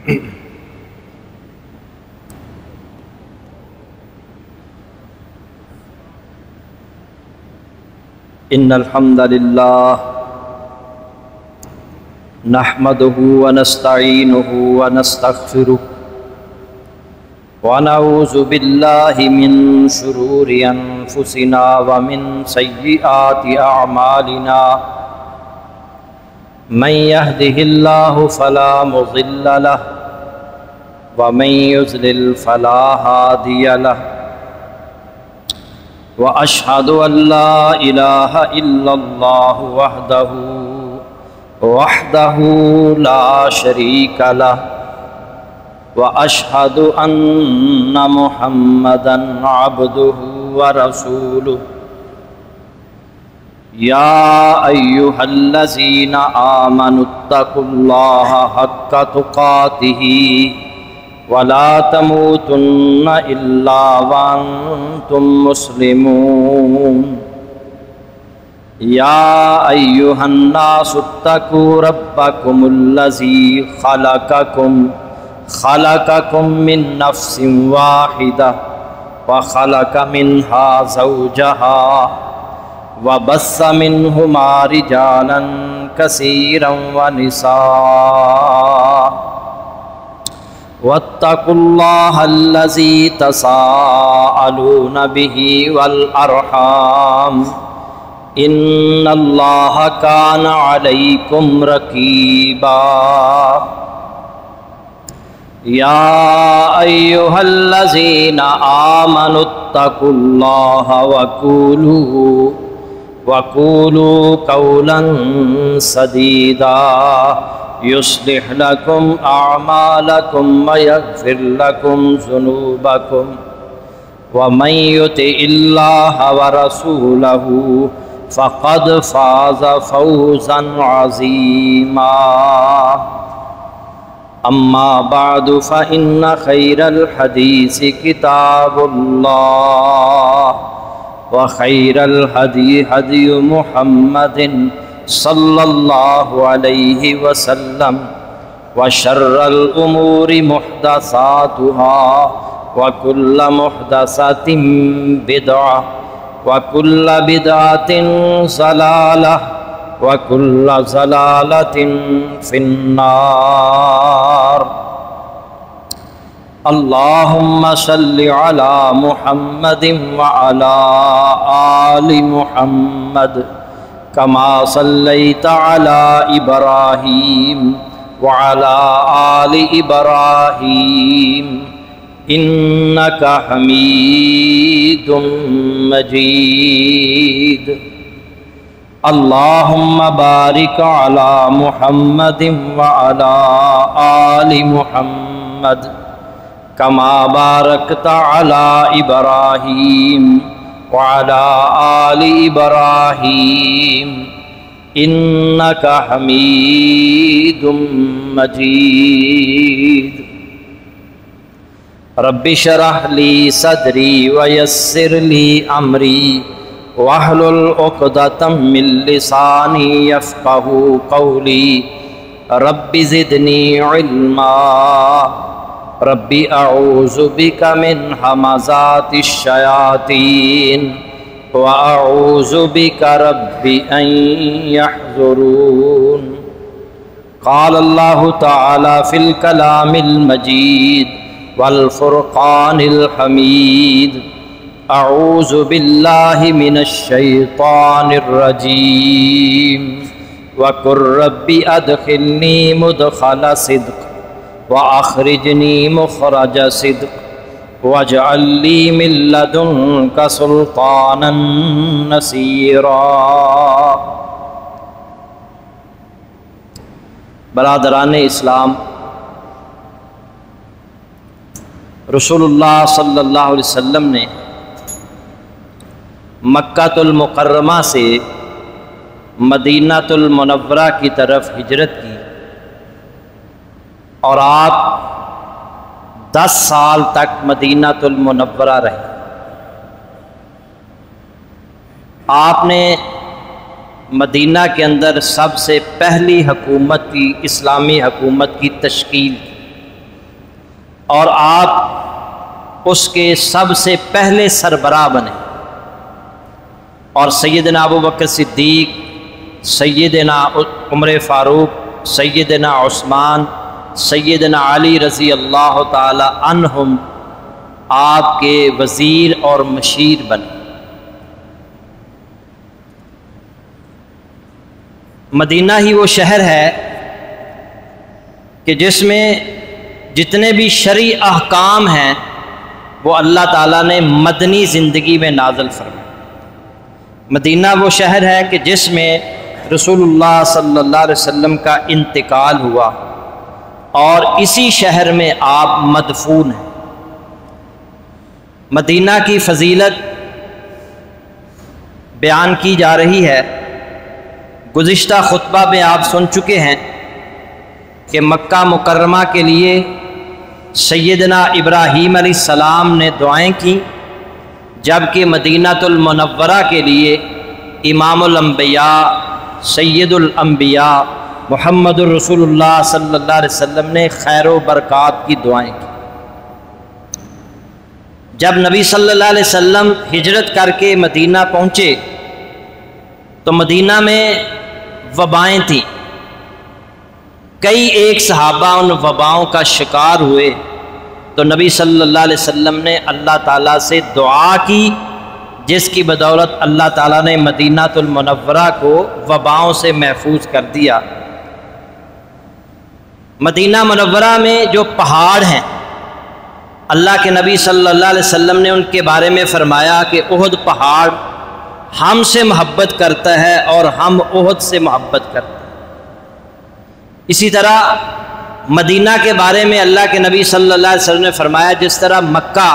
ان الحمد للہ نحمده ونستعینه ونستغفره ونعوذ باللہ من شرور انفسنا ومن سیئات اعمالنا من يهده الله فلا مضل له ومن يضلل فلا هادي له وأشهد أن لا إله إلا الله وحده لا شريك له وأشهد أن محمدًا عبده ورسوله يا أيها الذين آمنوا اتقوا الله حق تقاته ولا تموتن إلا وأنتم مسلمون يا أيها الناس اتقوا ربكم الذي خلقكم من نفس واحدة وخلق منها زوجها وبث منهما رجالا كثيرا ونساء واتقوا الله الذي تساءلون به والأرحام إن الله كان عليكم رقيبا يا أيها الذين آمنوا اتقوا الله وقولوا قولا سديدا يصلح لكم أعمالكم ويغفر لكم ذنوبكم ومن يطع الله ورسوله فقد فاز فوزا عظيما أما بعد فإن خير الحديث كتاب الله وخير الهدي هدي محمد صلی اللہ علیہ وسلم وشر الامور محدثاتها وكل محدثة بدعة وكل بدعة ضلالة وكل ضلالة في النار اللهم صل على محمد وعلى آل محمد كما صليت على إبراهيم وعلى آل إبراهيم إنك حميد مجيد اللهم بارك على محمد وعلى آل محمد كما باركت على إبراهيم وعلى آل إبراهيم إنك حميد مجيد رب اشرح لي صدري ويسر لي أمري واحلل عقدة من لساني يفقهوا قولي رب زدني علما رب اعوذ بک من همزات الشیاطین واعوذ بک رب ان یحضرون قال اللہ تعالی فی الکلام المجید والفرقان الحمید اعوذ باللہ من الشیطان الرجیم وقل رب ادخلنی مدخل صدق وأخرجني مخرج صدق واجعل لي من لدنك سلطانا نصيرا برادران اسلام، رسول اللہ صلی اللہ علیہ وسلم نے مکہ المکرمہ سے مدینہ المنورہ کی طرف ہجرت کی اور آپ 10 سال تک مدینہ المنورہ رہے۔ آپ نے مدینہ کے اندر سب سے پہلی حکومت کی، اسلامی حکومت کی تشکیل کی۔ اور آپ اس کے سب سے پہلے سربراہ بنے، اور سیدنا ابو بکر صدیق، سیدنا عمر فاروق، سیدنا عثمان، سیدنا علی رضی اللہ تعالی عنہم آپ کے وزیر اور مشیر بنے۔ مدینہ ہی وہ شہر ہے کہ جس میں جتنے بھی شرعی احکام ہیں وہ اللہ تعالیٰ نے مدنی زندگی میں نازل فرمائے۔ مدینہ وہ شہر ہے کہ جس میں رسول اللہ صلی اللہ علیہ وسلم کا انتقال ہوا اور اسی شہر میں آپ مدفون ہیں۔ مدینہ کی فضیلت بیان کی جا رہی ہے۔ گزشتہ خطبہ میں آپ سن چکے ہیں کہ مکہ مکرمہ کے لیے سیدنا ابراہیم علیہ السلام نے دعائیں کیں، جبکہ مدینۃ المنورہ کے لیے امام الانبیاء سید الانبیاء محمد الرسول اللہ صلی اللہ علیہ وسلم نے خیر و برکات کی دعائیں کی۔ جب نبی صلی اللہ علیہ وسلم ہجرت کر کے مدینہ پہنچے تو مدینہ میں وبائیں تھیں، کئی ایک صحابہ ان وباؤں کا شکار ہوئے، تو نبی صلی اللہ علیہ وسلم نے اللہ تعالیٰ سے دعا کی، جس کی بدولت اللہ تعالیٰ نے مدینۃ المنورہ کو وباؤں سے محفوظ کر دیا۔ مدینہ منورہ میں جو پہاڑ ہیں، اللہ کے نبی صلی اللہ علیہ وسلم نے ان کے بارے میں فرمایا کہ احد پہاڑ ہم سے محبت کرتا ہے اور ہم احد سے محبت کرتے ہیں۔ اسی طرح مدینہ کے بارے میں اللہ کے نبی صلی اللہ علیہ وسلم نے فرمایا جس طرح مکہ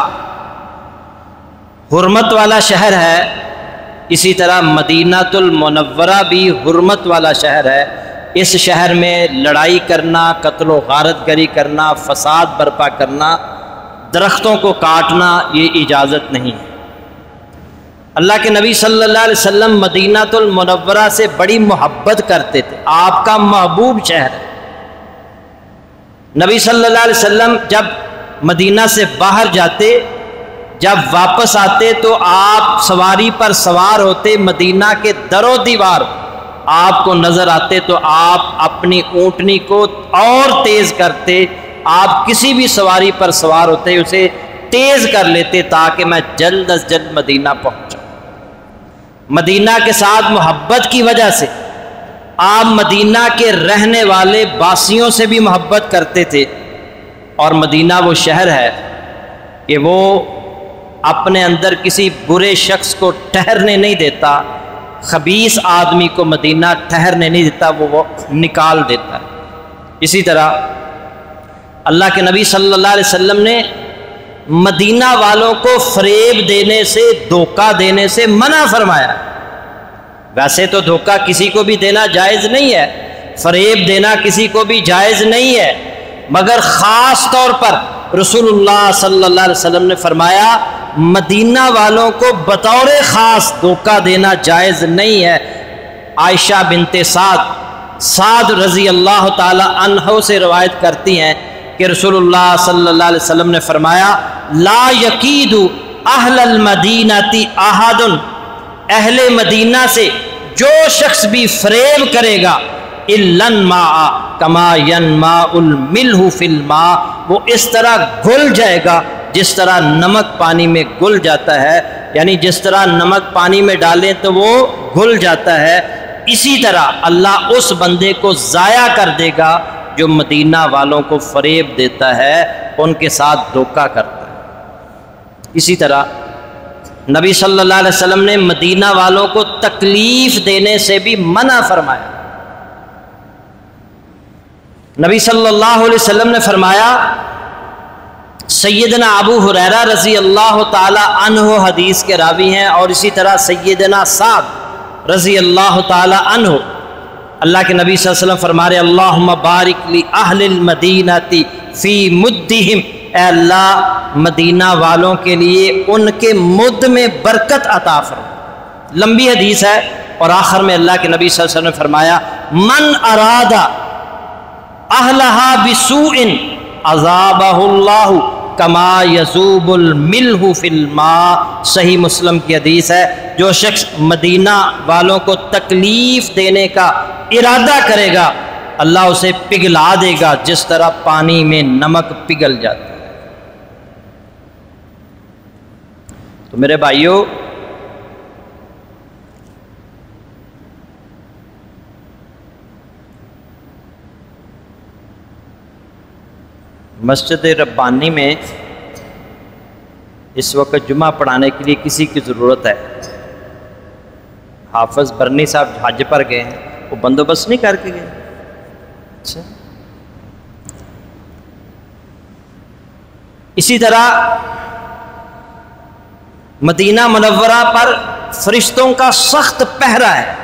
حرمت والا شہر ہے، اسی طرح مدینۃ المنورہ بھی حرمت والا شہر ہے۔ اس شہر میں لڑائی کرنا، قتل و غارت گری کرنا، فساد برپا کرنا، درختوں کو کاٹنا، یہ اجازت نہیں ہے۔ اللہ کے نبی صلی اللہ علیہ وسلم مدینۃ المنورہ سے بڑی محبت کرتے تھے، آپ کا محبوب شہر ہے۔ نبی صلی اللہ علیہ وسلم جب مدینہ سے باہر جاتے، جب واپس آتے تو آپ سواری پر سوار ہوتے، مدینہ کے در و دیوار آپ کو نظر آتے تو آپ اپنی اونٹنی کو اور تیز کرتے، آپ کسی بھی سواری پر سوار ہوتے اسے تیز کر لیتے تاکہ میں جلد از جلد مدینہ پہنچا۔ مدینہ کے ساتھ محبت کی وجہ سے آپ مدینہ کے رہنے والے باسیوں سے بھی محبت کرتے تھے، اور مدینہ وہ شہر ہے کہ وہ اپنے اندر کسی برے شخص کو ٹھہرنے نہیں دیتا، خبیث آدمی کو مدینہ ٹھہرنے نہیں دیتا، وہ نکال دیتا ہے۔ اسی طرح اللہ کے نبی صلی اللہ علیہ وسلم نے مدینہ والوں کو فریب دینے سے، دھوکہ دینے سے منع فرمایا۔ ویسے تو دھوکہ کسی کو بھی دینا جائز نہیں ہے، فریب دینا کسی کو بھی جائز نہیں ہے، مگر خاص طور پر رسول اللہ صلی اللہ علیہ وسلم نے فرمایا مدینہ والوں کو بطور خاص دھوکہ دینا جائز نہیں ہے۔ عائشہ بنت سعد رضی اللہ تعالی عنہ سے روایت کرتی ہیں کہ رسول اللہ صلی اللہ علیہ وسلم نے فرمایا لا یکید اہل المدینۃ احد، اہل مدینہ سے جو شخص بھی فریب کرے گا الا الماء کما ينماء الملح فی الماء، وہ اس طرح گھل جائے گا جس طرح نمک پانی میں گھل جاتا ہے، یعنی جس طرح نمک پانی میں ڈالیں تو وہ گھل جاتا ہے، اسی طرح اللہ اس بندے کو ضائع کر دے گا جو مدینہ والوں کو فریب دیتا ہے، ان کے ساتھ دھوکہ کرتا ہے۔ اسی طرح نبی صلی اللہ علیہ وسلم نے مدینہ والوں کو تکلیف دینے سے بھی منع فرمایا۔ نبی صلی اللہ علیہ وسلم نے فرمایا، سیدنا ابو ہریرہ رضی اللہ تعالی عنہ حدیث کے راوی ہیں، اور اسی طرح سیدنا سعد رضی اللہ تعالی عنہ، اللہ کے نبی صلی اللہ علیہ وسلم فرما رہے اللہم بارک لی اہل المدینہ فی مدہم، اے اللہ مدینہ والوں کے لیے ان کے مد میں برکت عطا فرما۔ لمبی حدیث ہے، اور آخر میں اللہ کے نبی صلی اللہ علیہ وسلم نے فرمایا من اراد اہلہا بسوء अज़ाबहुल्लाहु कमा यज़ूबुल मिल्हु फिल मा। सही मुस्लिम की हदीस है, जो शख्स मदीना वालों को तकलीफ देने का इरादा करेगा अल्लाह उसे पिघला देगा जिस तरह पानी में नमक पिघल जाता है। तो मेरे भाइयों, मस्जिद रब्बानी में इस वक्त जुमा पढ़ाने के लिए किसी की ज़रूरत है। हाफिज़ बरनी साहब हज पर गए हैं, वो बंदोबस्त नहीं करके गए। अच्छा, इसी तरह मदीना मुनव्वरा पर फरिश्तों का सख्त पहरा है।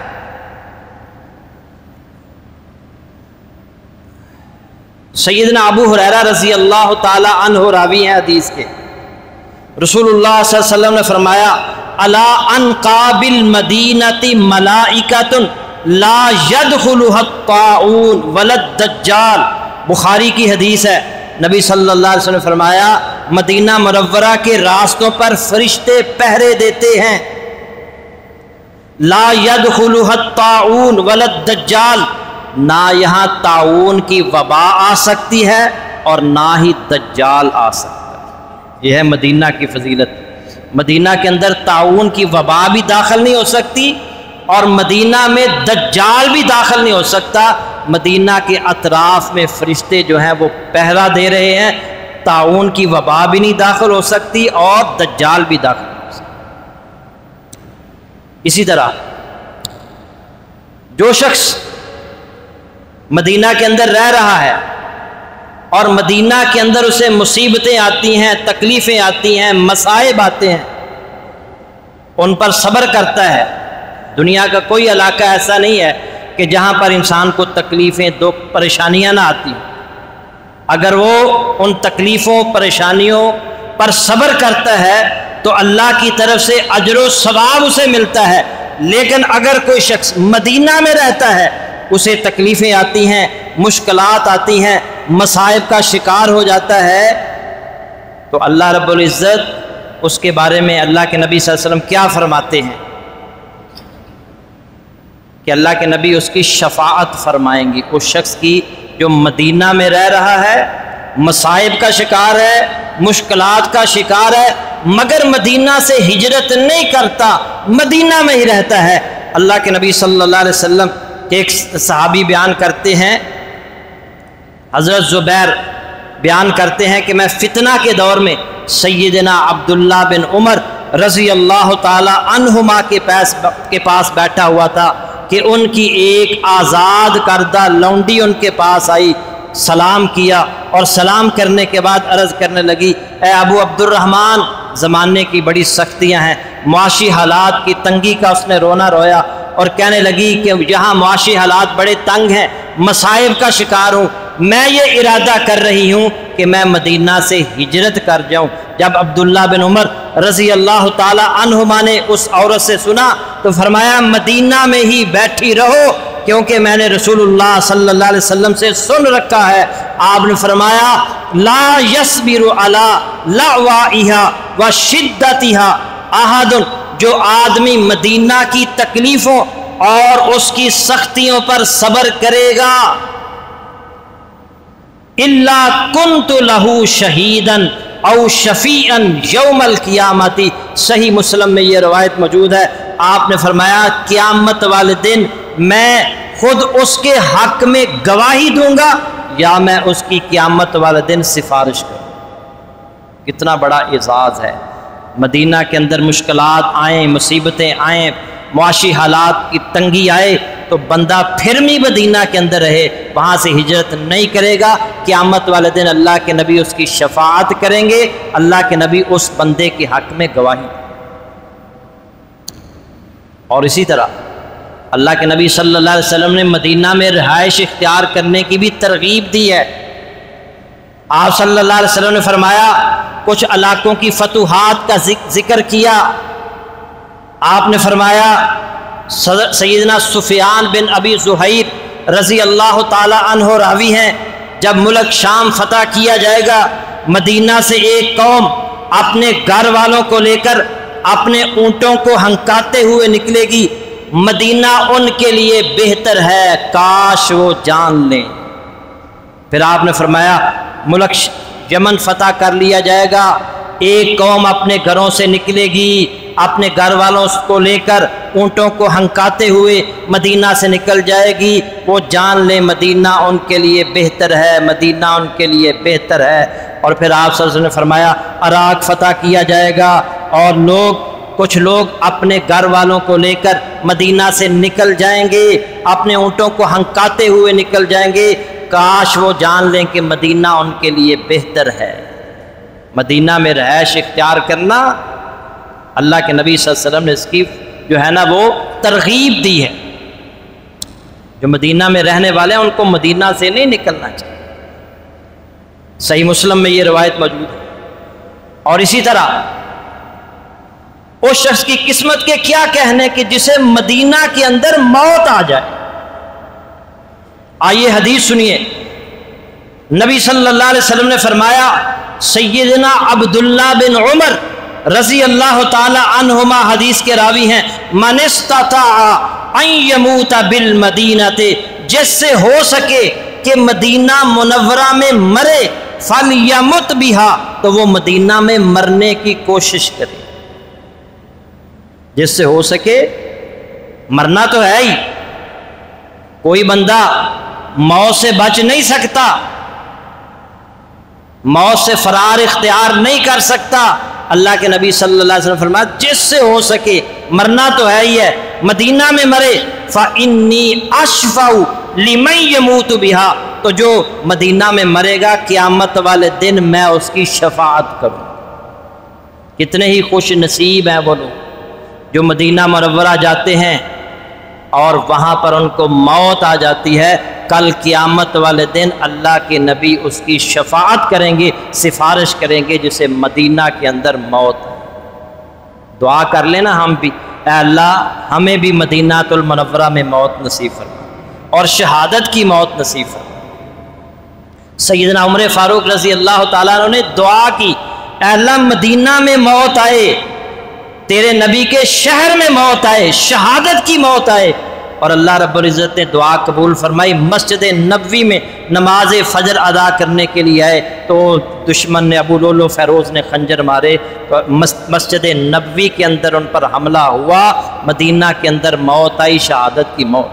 सैयदना अबू हुरैरा रज़ी अल्लाह ताला अन्हु रावी हैं हदीस के, रसूलुल्लाह सल्लल्लाहु अलैहि वसल्लम ने फरमाया अला अनक़ाबिल मदीनति मलाइकतुन ला यदखुलुहा ताऊन वलद दज्जाल। बुखारी की हदीस है, नबी सल्लल्लाहु अलैहि वसल्लम ने फरमाया मदीना मुनव्वरा के रास्तों पर फरिश्ते पहरे देते हैं, ला यदखुलुहा ताऊन वलद दज्जाल, ना यहाँ ताऊन की वबा आ सकती है और ना ही दज्जाल आ सकता है। यह है मदीना की फजीलत। मदीना के अंदर ताऊन की वबा भी दाखिल नहीं हो सकती और मदीना में दज्जाल भी दाखिल नहीं हो सकता। मदीना के अतराफ में फरिश्ते जो हैं वो पहरा दे रहे हैं, ताऊन की वबा भी नहीं दाखिल हो सकती और दज्जाल भी दाखिल नहीं हो सकता। इसी तरह जो शख्स मदीना के अंदर रह रहा है और मदीना के अंदर उसे मुसीबतें आती हैं, तकलीफ़ें आती हैं, मसाइब आते हैं, उन पर सब्र करता है। दुनिया का कोई इलाका ऐसा नहीं है कि जहाँ पर इंसान को तकलीफ़ें, दुख, परेशानियाँ ना आती। अगर वो उन तकलीफ़ों, परेशानियों पर सब्र करता है तो अल्लाह की तरफ से अजर व सवाब उसे मिलता है। लेकिन अगर कोई शख्स मदीना में रहता है, उसे तकलीफ़ें आती हैं, मुश्किलात आती हैं, मसाइब का शिकार हो जाता है, तो अल्लाह रब्बुल इज़्ज़त उसके बारे में अल्लाह के नबी सल्लल्लाहु अलैहि वसल्लम क्या फरमाते हैं कि अल्लाह के नबी उसकी शफाअत फरमाएंगी, उस शख्स की जो मदीना में रह रहा है, मसाइब का शिकार है, मुश्किलात का शिकार है, मगर मदीना से हिजरत नहीं करता, मदीना में ही रहता है। अल्लाह के नबी सल्लल्लाहु अलैहि वसल्लम के एक सहाबी बयान करते हैं, हज़रत ज़ुबैर बयान करते हैं कि मैं फितना के दौर में सैयदना अब्दुल्ला बिन उमर रज़ी अल्लाह ताला अन्हुमा के पास बैठा हुआ था कि उनकी एक आज़ाद करदा लौंडी उनके पास आई, सलाम किया और सलाम करने के बाद अर्ज़ करने लगी, ए अबू अब्दुर्रहमान, ज़माने की बड़ी सख्तियाँ हैं, मुआशी हालात की तंगी का उसने रोना रोया और कहने लगी कि यहाँ मुआशी हालात बड़े तंग हैं, मसाइब का शिकार हूँ, मैं ये इरादा कर रही हूँ कि मैं मदीना से हिजरत कर जाऊँ। जब अब्दुल्ला बिन उमर रज़ी अल्लाह ताला अन्हुमा ने उस औरत से सुना तो फरमाया मदीना में ही बैठी रहो, क्योंकि मैंने रसूलुल्लाह सल्लल्लाहु अलैहि वसल्लम से सुन रखा है, आपने फरमाया ला यस्बिरु अला लवाइहा व शिद्दतिहा अहदुन, जो आदमी मदीना की तकलीफ़ों और उसकी सख्तियों पर सब्र करेगा, इल्ला कुन्तु लहू शहीदन औ शफीअन यौमल क़ियामती। सही मुस्लिम में ये रवायत मौजूद है, आपने फरमाया क़यामत वाले दिन मैं खुद उसके हक में गवाही दूंगा या मैं उसकी क़यामत वाले दिन सिफारिश करूँ। कितना बड़ा एजाज़ है। मदीना के अंदर मुश्किलात आएँ, मुसीबतें आएँ, मुआशी हालात की तंगी आए तो बंदा फिर भी मदीना के अंदर रहे, वहाँ से हिजरत नहीं करेगा। क़यामत वाले दिन अल्लाह के नबी उसकी शफाअत करेंगे, अल्लाह के नबी उस बंदे के हक़ में गवाही। और इसी तरह अल्लाह के नबी सल्लल्लाहु अलैहि वसल्लम ने मदीना में रिहाइश इख्तियार करने की भी तरगीब दी है। आप सल्लल्लाहु अलैहि वसल्लम ने फरमाया, कुछ इलाकों की फतूहात का जिक्र किया। आपने फरमाया सैयदना सुफियान बिन अबी ज़ुहैर रज़ी अल्लाह ताला अन्हु रावी हैं, جب ملک شام فتح کیا جائے گا، مدینہ سے ایک قوم اپنے گھر والوں کو لے کر اپنے اونٹوں کو ہنکاتے ہوئے نکلے گی، مدینہ ان کے لیے بہتر ہے، کاش وہ جان لیں۔ پھر آپ نے فرمایا ملک یمن فتح کر لیا جائے گا، ایک قوم اپنے گھروں سے نکلے گی، اپنے گھر والوں کو لے کر اونٹوں کو ہنکاتے ہوئے مدینہ سے نکل جائے گی، وہ جان لیں مدینہ ان کے لیے بہتر ہے، مدینہ ان کے لیے بہتر ہے۔ اور پھر آپ صلی اللہ علیہ وسلم نے فرمایا عراق فتح کیا جائے گا اور کچھ لوگ اپنے گھر والوں کو لے کر مدینہ سے نکل جائیں گے، اپنے اونٹوں کو ہنکاتے ہوئے نکل جائیں گے، کاش وہ جان لیں کہ مدینہ ان کے لیے بہتر ہے۔ مدینہ میں رہائش اختیار کرنا، اللہ کے نبی صلی اللہ علیہ وسلم نے اس کی جو ہے نا وہ ترغیب دی ہے۔ جو مدینہ میں رہنے والے ہیں ان کو مدینہ سے نہیں نکلنا چاہیے۔ صحیح مسلم میں یہ روایت موجود ہے۔ اور اسی طرح اس شخص کی قسمت کے کیا کہنے کہ جسے مدینہ کے اندر موت آ جائے۔ آئیے حدیث سنیے، نبی صلی اللہ علیہ وسلم نے فرمایا، سیدنا عبداللہ بن عمر رضی اللہ تعالی عنہما حدیث کے راوی ہیں، من استطاع ان یموت بالمدینہ، جس سے ہو سکے کہ مدینہ منورہ میں مرے، فلیمت بہا، تو وہ مدینہ میں مرنے کی کوشش کرے۔ جس سے ہو سکے، مرنا تو ہے ہی، کوئی بندہ موت سے بچ نہیں سکتا، موت سے فرار اختیار نہیں کر سکتا۔ اللہ کے نبی صلی اللہ علیہ وسلم فرمایا جس سے ہو سکے، مرنا تو ہے ہی ہے، مدینہ میں مرے، فَإِنِّي أَشْفَعُ لِمَنْ يَمُوتُ بِهَا، تو جو مدینہ میں مرے گا قیامت والے دن میں اس کی شفاعت کروں۔ کتنے ہی خوش نصیب ہیں وہ لوگ جو مدینہ منورہ جاتے ہیں اور وہاں پر ان کو موت آ جاتی ہے، کل قیامت والے دن اللہ کے نبی اس کی شفاعت کریں گے، سفارش کریں گے جسے مدینہ کے اندر موت ہے۔ دعا کر لینا ہم بھی، اے اللہ ہمیں بھی مدینہ المنورہ میں موت نصیب فرما اور شہادت کی موت نصیب فرما۔ سیدنا عمر فاروق رضی اللہ تعالیٰ عنہ نے دعا کی، اے اللہ مدینہ میں موت آئے، تیرے نبی کے شہر میں موت آئے، شہادت کی موت آئے، اور اللہ رب العزت نے دعا قبول فرمائی۔ مسجد نبوی میں نماز فجر ادا کرنے کے لیے آئے تو دشمن نے، ابو لولو فیروز نے خنجر مارے، مسجد نبوی کے اندر ان پر حملہ ہوا، مدینہ کے اندر موت آئی، شہادت کی موت۔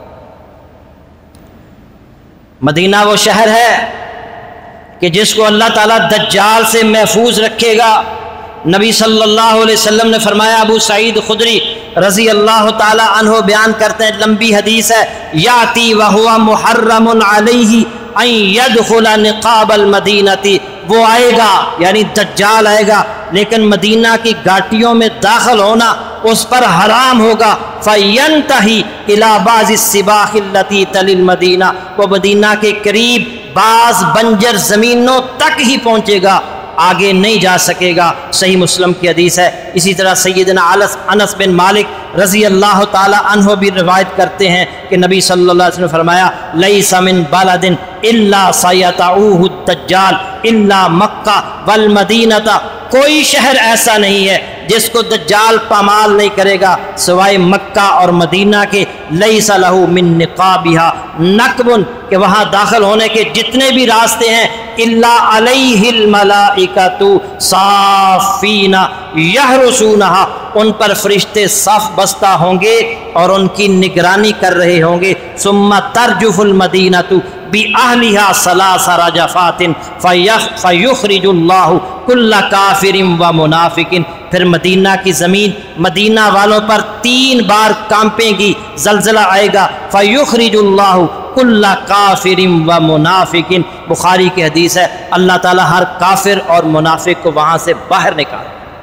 مدینہ وہ شہر ہے کہ جس کو اللہ تعالیٰ دجال سے محفوظ رکھے گا۔ نبی صلی اللہ علیہ وسلم نے فرمایا، ابو سعید خدری رضی اللہ تعالی عنہ بیان کرتے ہیں، لمبی حدیث ہے، یاتی وہو محرم علیہ ان یدخل نقاب المدینہ، وہ آئے گا یعنی دجال آئے گا لیکن مدینہ کی گھاٹیوں میں داخل ہونا اس پر حرام ہوگا، فینتہی الی بعض السباخ التي تلی المدینہ، وہ مدینہ کے قریب بعض بنجر زمینوں تک ہی پہنچے گا، آگے نہیں جا سکے گا۔ صحیح مسلم کی حدیث ہے۔ اسی طرح سیدنا انس بن مالک رضی اللہ تعالی عنہ بھی روایت کرتے ہیں کہ نبی صلی اللہ علیہ وسلم نے فرمایا، لیس من بلد الا سیطعوہ الدجال الا مکہ والمدینہ، کوئی شہر ایسا نہیں ہے جس کو دجال پامال نہیں کرے گا سوائے مکہ اور مدینہ کے، لیس لہ من نقابہا نقب، کہ وہاں داخل ہونے کے جتنے بھی راستے ہیں، الا علیہ الملائکۃ صافین یحرسونہا، ان پر فرشتے صف بستہ ہوں گے اور ان کی نگرانی کر رہے ہوں گے، ثم ترجف المدینۃ بأہلہا ثلاث رجفات فیخرج اللہ کل کافر و منافق، پھر مدینہ کی زمین مدینہ والوں پر 3 بار کانپے گی، زلزلہ آئے گا، فیخرج اللہ کل کافر و منافق، بخاری کی حدیث ہے، اللہ تعالیٰ ہر کافر اور منافق کو وہاں سے باہر نکال۔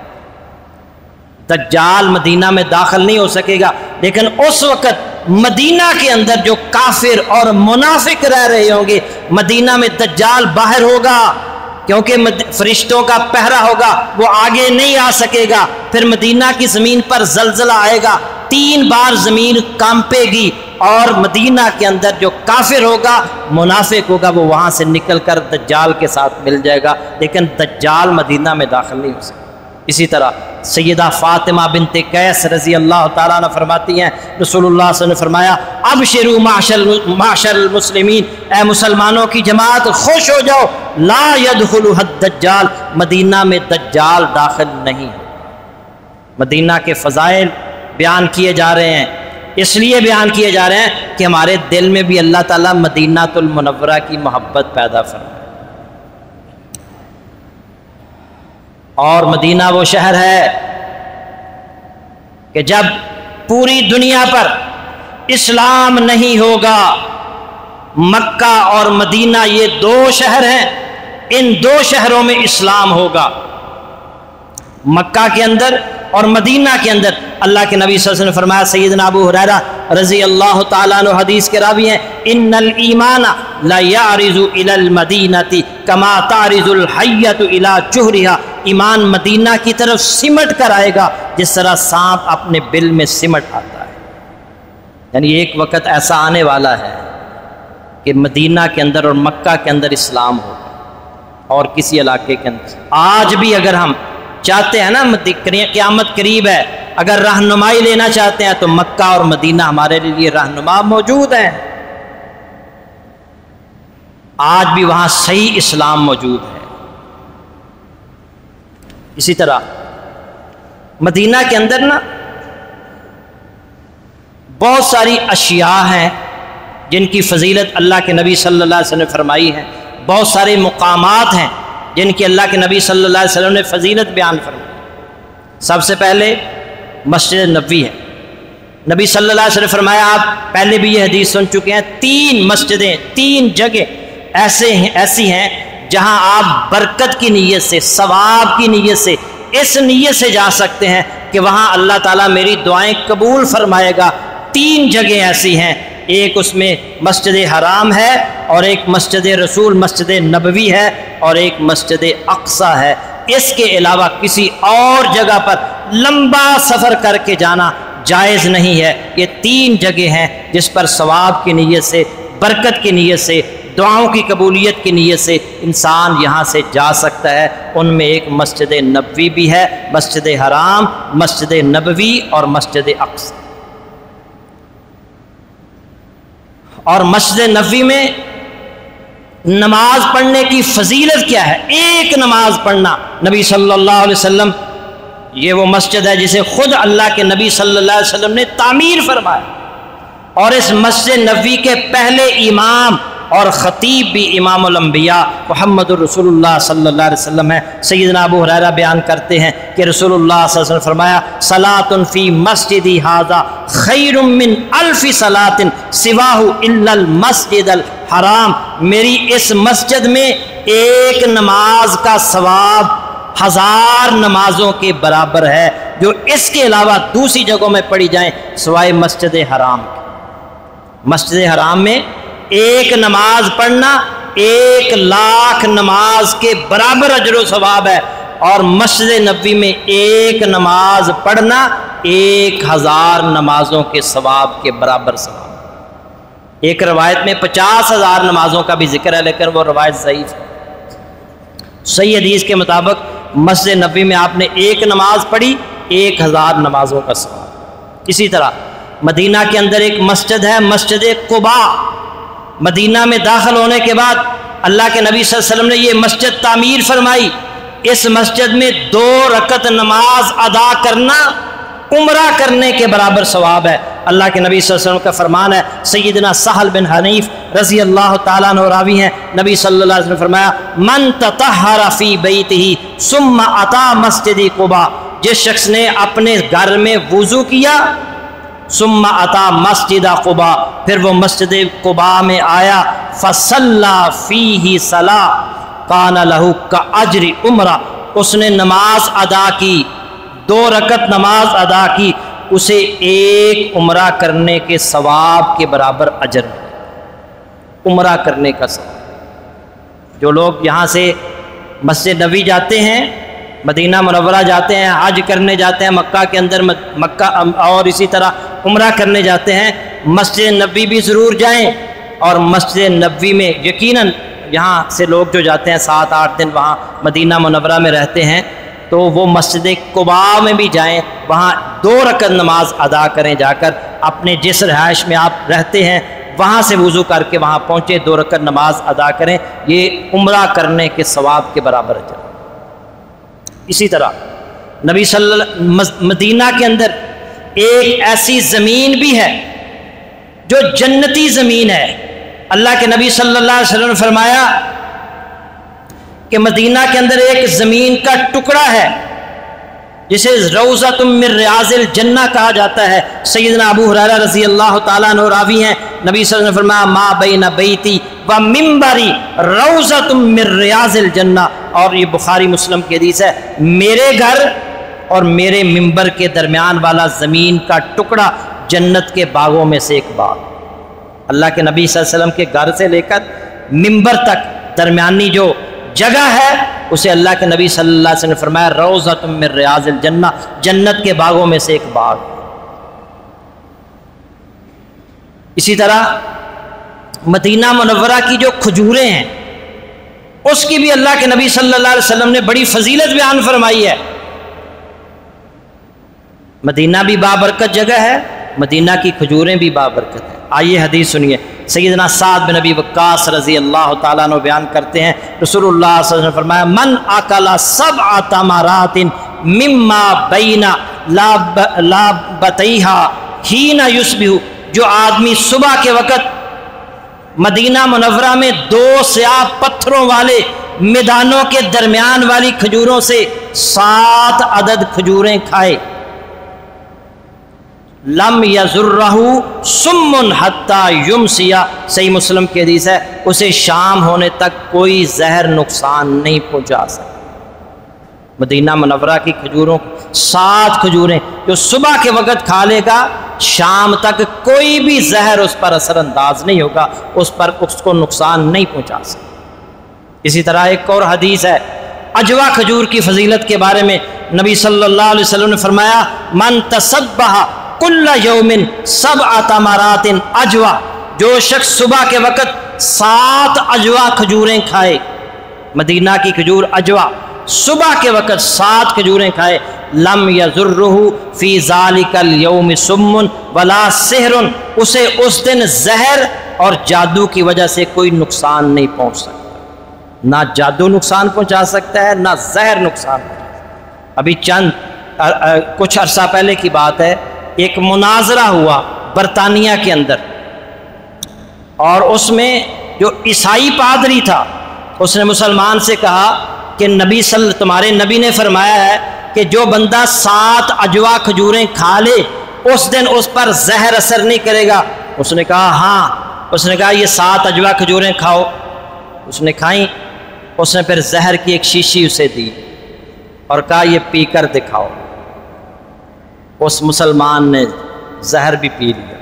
دجال مدینہ میں داخل نہیں ہو سکے گا، لیکن اس وقت مدینہ کے اندر جو کافر اور منافق رہ رہے ہوں گے، مدینہ میں دجال باہر ہوگا کیونکہ فرشتوں کا پہرا ہوگا، وہ آگے نہیں آ سکے گا، پھر مدینہ کی زمین پر زلزلہ آئے گا، 3 بار زمین کانپے گی، اور مدینہ کے اندر جو کافر ہوگا، منافق ہوگا، وہ وہاں سے نکل کر دجال کے ساتھ مل جائے گا، لیکن دجال مدینہ میں داخل نہیں ہو سکتا۔ اسی طرح سیدہ فاطمہ بنت قیس رضی اللہ تعالیٰ عنہ فرماتی ہیں، رسول اللہ صلی اللہ علیہ وسلم نے فرمایا ابشروا معشر المسلمین، اے مسلمانوں کی جماعت خوش ہو جاؤ، لا يدخلها الدجال، مدینہ میں دجال داخل نہیں ہے۔ مدینہ کے فضائل بیان کیے جا رہے ہیں، اس لیے بیان کیے جا رہے ہیں کہ ہمارے دل میں بھی اللہ تعالیٰ مدینہ المنورہ کی محبت پیدا فرمائے۔ اور مدینہ وہ شہر ہے کہ جب پوری دنیا پر اسلام نہیں ہوگا، مکہ اور مدینہ یہ دو شہر ہیں، ان دو شہروں میں اسلام ہوگا۔ مکہ کے اندر اور مدینہ کے اندر اللہ کے نبی صلی اللہ علیہ وسلم نے فرمایا، سیدنا ابو ہریرہ رضی اللہ تعالیٰ عنہ حدیث کے راوی ہیں، ان الایمان لا یعرض الی المدینہ کما تعرض الحیۃ الی جحرها، ایمان مدینہ کی طرف سمٹ کر آئے گا جس طرح سانپ اپنے بل میں سمٹ آتا ہے۔ یعنی ایک وقت ایسا آنے والا ہے کہ مدینہ کے اندر اور مکہ کے اندر اسلام ہوگا اور کسی علاقے کے اندر۔ آج بھی اگر ہم چاہتے ہیں نا، قیامت قریب ہے، اگر رہنمائی لینا چاہتے ہیں تو مکہ اور مدینہ ہمارے لیے رہنما موجود ہیں۔ آج بھی وہاں صحیح اسلام موجود ہے۔ اسی طرح مدینہ کے اندر نا بہت ساری اشیاء ہیں جن کی فضیلت اللہ کے نبی صلی اللہ علیہ وسلم نے فرمائی ہے، بہت سارے مقامات ہیں جن کی اللہ کے نبی صلی اللہ علیہ وسلم نے فضیلت بیان فرمائی۔ سب سے پہلے مسجد نبوی ہے۔ نبی صلی اللہ علیہ وسلم نے فرمایا، آپ پہلے بھی یہ حدیث سن چکے ہیں، 3 مسجدیں، 3 جگہ ایسی ہیں جہاں آپ برکت کی نیت سے، ثواب کی نیت سے، اس نیت سے جا سکتے ہیں کہ وہاں اللہ تعالیٰ میری دعائیں قبول فرمائے گا۔ 3 جگہ ایسی ہیں، ایک اس میں مسجد حرام ہے، اور ایک مسجد رسول مسجد نبوی ہے، اور ایک مسجد اقصی ہے۔ اس کے علاوہ کسی اور جگہ پر لمبا سفر کر کے جانا جائز نہیں ہے۔ یہ 3 جگہ ہیں جس پر ثواب کی نیت سے، برکت کی نیت سے، دعاؤں کی قبولیت کی نیت سے انسان یہاں سے جا سکتا ہے۔ ان میں ایک مسجد نبوی بھی ہے، مسجد حرام، مسجد نبوی اور مسجد اقصی۔ اور مسجد نبوی میں نماز پڑھنے کی فضیلت کیا ہے؟ ایک نماز پڑھنا، نبی صلی اللہ علیہ وسلم، یہ وہ مسجد ہے جسے خود اللہ کے نبی صلی اللہ علیہ وسلم نے تعمیر فرمایا، اور اس مسجد نبوی کے پہلے امام اور خطیب بھی امام الانبیاء محمد الرسول اللہ صلی اللہ علیہ وسلم ہے۔ سیدنا ابو ہریرہ بیان کرتے ہیں کہ رسول اللہ صلی اللہ علیہ وسلم نے فرمایا، صلاۃ فی مسجدی ھذا خیر من 1000 صلاۃ سواہ الا المسجد الحرام، میری اس مسجد میں ایک نماز کا ثواب 1000 نمازوں کے برابر ہے جو اس کے علاوہ دوسری جگہوں میں پڑھی جائیں سوائے مسجد حرام کے۔ مسجد حرام میں ایک نماز پڑھنا 1,00,000 نماز کے برابر اجر و ثواب ہے، اور مسجد نبوی میں ایک نماز پڑھنا 1000 نمازوں کے ثواب کے برابر ثواب۔ ایک روایت میں 50,000 نمازوں کا بھی ذکر ہے، لیکن وہ روایت ضعیف ہے۔ صحیح حدیث کے مطابق مسجد نبوی میں آپ نے ایک نماز پڑھی 1000 نمازوں کا ثواب۔ اسی طرح مدینہ کے اندر ایک مسجد ہے، مسجد قباء۔ مدینہ میں داخل ہونے کے بعد اللہ کے نبی صلی اللہ علیہ وسلم نے یہ مسجد تعمیر فرمائی۔ اس مسجد میں 2 رکعت نماز ادا کرنا عمرہ کرنے کے برابر ثواب ہے۔ اللہ کے نبی صلی اللہ علیہ وسلم کا فرمان ہے، سیدنا سہل بن حنیف رضی اللہ تعالیٰ عنہ راوی ہیں، نبی صلی اللہ علیہ وسلم نے فرمایا، من تطہر فی بیتہ ثم اتی مسجد قباء، جس شخص نے اپنے گھر میں وضو کیا، ثم اتی مسجد قباء، پھر وہ مسجد قباء میں آیا، فصلی فیہ صلاۃ کان لہ کاجر عمرہ، اس نے نماز ادا کی، 2 رکعت نماز ادا کی، اسے 1 عمرہ کرنے کے ثواب کے برابر اجر، عمرہ کرنے کا ثواب۔ جو لوگ یہاں سے مسجد نبوی جاتے ہیں، مدینہ منورہ جاتے ہیں، حج کرنے جاتے ہیں، مکہ کے اندر مکہ، اور اسی طرح عمرہ کرنے جاتے ہیں، مسجد نبوی بھی ضرور جائیں، اور مسجد نبوی میں یقیناً یہاں سے لوگ جو جاتے ہیں 7-8 دن وہاں مدینہ منورہ میں رہتے ہیں، تو وہ مسجد قباء میں بھی جائیں، وہاں 2 رکعت نماز ادا کریں، جا کر اپنے جس رہائش میں آپ رہتے ہیں وہاں سے وضو کر کے وہاں پہنچے، 2 رکعت نماز ادا کریں، یہ عمرہ کرنے کے ثواب کے برابر ہے۔ اسی طرح نبی مدینہ کے اندر ایک ایسی زمین بھی ہے جو جنتی زمین ہے۔ اللہ کے نبی صلی اللہ علیہ وسلم نے فرمایا کہ مدینہ کے اندر ایک زمین کا ٹکڑا ہے جسے روضۃ من ریاض الجنہ کہا جاتا ہے۔ سیدنا ابو ہریرہ رضی اللہ تعالیٰ عنہ راوی ہیں، نبی صلی اللہ علیہ وسلم نے فرمایا ما بین بیتی و منبری روضۃ من ریاض الجنہ، اور یہ بخاری مسلم کی حدیث ہے، میرے گھر اور میرے منبر کے درمیان والا زمین کا ٹکڑا جنت کے باغوں میں سے ایک باغ۔ اللہ کے نبی صلی اللہ علیہ وسلم کے گھر سے لے کر منبر تک درمیانی جو جگہ ہے اسے اللہ کے نبی صلی اللہ علیہ وسلم نے فرمایا روضۃ من ریاض الجنہ، جنت کے باغوں میں سے ایک باغ۔ اسی طرح مدینہ منورہ کی جو کھجوریں ہیں اس کی بھی اللہ کے نبی صلی اللہ علیہ وسلم نے بڑی فضیلت بیان فرمائی ہے۔ مدینہ بھی بابرکت جگہ ہے، مدینہ کی کھجوریں بھی بابرکت ہیں۔ آئیے حدیث سنیے، سیدنا سعد بن ابی وقاص رضی اللہ تعالیٰ عنہ بیان کرتے ہیں، رسول اللہ صلی اللہ علیہ وسلم نے فرمایا من اکل 7 تمرات مما بین لابتیہا حین یصبح، جو آدمی صبح کے وقت مدینہ منورہ میں 2 سیاہ پتھروں والے میدانوں کے درمیان والی کھجوروں سے 7 عدد کھجوریں کھائے، لم یضرہ سم حتی یمسی، صحیح مسلم کی حدیث ہے، اسے شام ہونے تک کوئی زہر نقصان نہیں پہنچا سکتا۔ مدینہ منورہ کی کھجوروں 7 کھجوریں جو صبح کے وقت کھا لے گا شام تک کوئی بھی زہر اس پر اثر انداز نہیں ہوگا، اس کو نقصان نہیں پہنچا سکتا۔ اسی طرح ایک اور حدیث ہے عجوا کھجور کی فضیلت کے بارے میں، نبی صلی اللہ علیہ وسلم نے فرمایا من تصبح کل یوم 7 تمرات عجوا، جو شخص صبح کے وقت 7 عجوا کھجوریں کھائے، مدینہ کی کھجور عجوا، صبح کے وقت 7 کھجوریں کھائے، لم یضرہ فی ذالک الیوم سم ولا سحر، اسے اس دن زہر اور جادو کی وجہ سے کوئی نقصان نہیں پہنچ سکتا، نہ جادو نقصان پہنچا سکتا ہے نہ زہر نقصان پہنچا سکتا۔ ابھی کچھ عرصہ پہلے کی بات ہے، ایک مناظرہ ہوا برطانیہ کے اندر، اور اس میں جو عیسائی پادری تھا اس نے مسلمان سے کہا کہ تمہارے نبی نے فرمایا ہے کہ جو بندہ 7 عجوا کھجوریں کھا لے اس دن اس پر زہر اثر نہیں کرے گا۔ اس نے کہا ہاں، اس نے کہا یہ 7 عجوا کھجوریں کھاؤ، اس نے کھائیں، اس نے پھر زہر کی ایک شیشی اسے دی اور کہا یہ پی کر دکھاؤ، اس مسلمان نے زہر بھی پی لیا،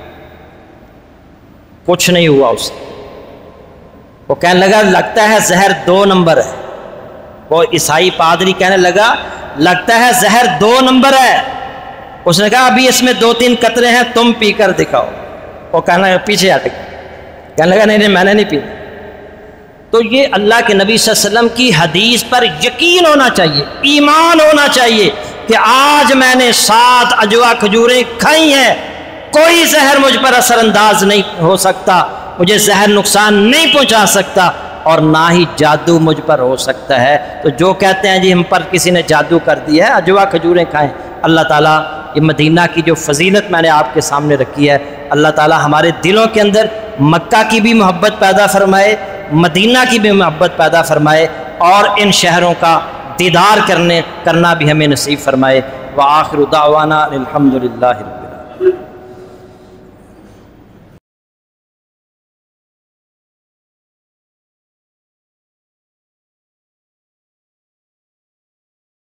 کچھ نہیں ہوا اسے۔ وہ کہنے لگا لگتا ہے زہر 2 نمبر ہے، وہ عیسائی پادری کہنے لگا لگتا ہے زہر 2 نمبر ہے۔ اس نے کہا ابھی اس میں 2-3 قطرے ہیں، تم پی کر دکھاؤ۔ وہ کہنے لگا پیچھے ہٹ گیا، کہنے لگا نہیں میں نے نہیں پی۔ تو یہ اللہ کے نبی صلی اللہ علیہ وسلم کی حدیث پر یقین ہونا چاہیے، ایمان ہونا چاہیے کہ آج میں نے 7 عجوا کھجوریں کھائی ہیں، کوئی زہر مجھ پر اثر انداز نہیں ہو سکتا، مجھے زہر نقصان نہیں پہنچا سکتا، اور نہ ہی جادو مجھ پر ہو سکتا ہے۔ تو جو کہتے ہیں جی ہم پر کسی نے جادو کر دیا ہے، عجوا کھجوریں کھائیں، اللہ تعالیٰ یہ مدینہ کی جو فضیلت میں نے آپ کے سامنے رکھی ہے، اللہ تعالیٰ ہمارے دلوں کے اندر مکہ کی بھی محبت پیدا فرمائے، مدینہ کی بھی محبت پیدا فرمائے، اور ان شہروں کا دیدار کرنا بھی ہمیں نصیب فرمائے۔ وآخر دعوانا الحمدللہ۔